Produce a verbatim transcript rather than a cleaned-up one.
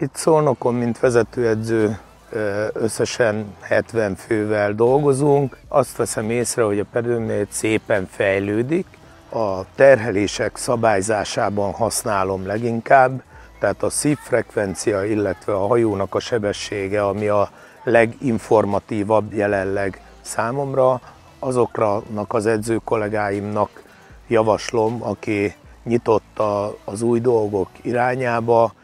Itt Szolnokon, mint vezetőedző, összesen hetven fővel dolgozunk. Azt veszem észre, hogy a Pedőmét szépen fejlődik. A terhelések szabályzásában használom leginkább, tehát a szívfrekvencia, illetve a hajónak a sebessége, ami a leginformatívabb jelenleg számomra, azoknak az edző kollégáimnak javaslom, aki nyitott az új dolgok irányába,